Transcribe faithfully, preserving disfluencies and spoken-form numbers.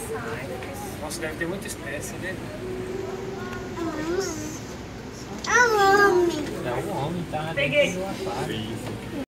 Nossa, deve ter muita espécie, né? É um homem. É um homem, tá? Peguei. Dentro do aquário.